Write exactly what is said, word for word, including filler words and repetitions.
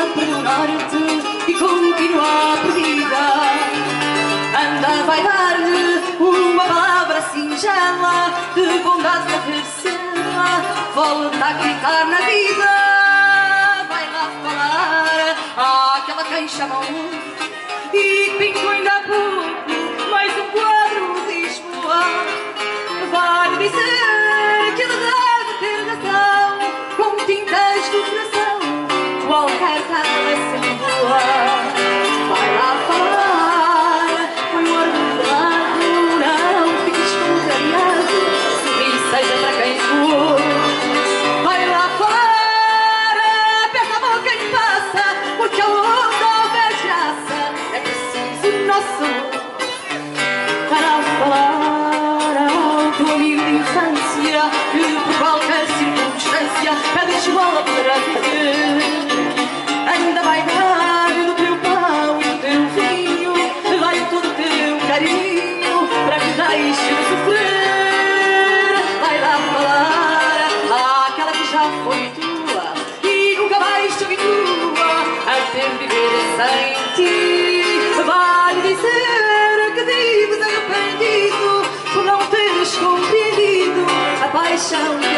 perdeu o norte e continua perdida. Anda, vai dar-lhe uma palavra singela de bondade na terceira, volta a acreditar na vida. Vai lá falar àquela quem chamam e pintou ainda há pouco mais um quadro de Lisboa. Vai dizer que ele deve ter razão com tintas do coração, qualquer tal é sempre boa. Vai lá falar, põe o orgulho de lado, não fiques contrariado, sorri seja para quem for. Vai lá falar, aperta a boca e passa, porque a onda houver graça, é preciso nosso amor. Vai lá falar ao teu amigo de infância que por qualquer circunstância pede esmola para viver. Ainda vai dar do teu pão e do teu vinho, vai todo o teu carinho para que deixes de sofrer. Vai lá falar àquela que já foi tua e nunca mais te habitua a ter de viver sem ti. Vai dizer que vives arrependido por não teres compreendido a paixão que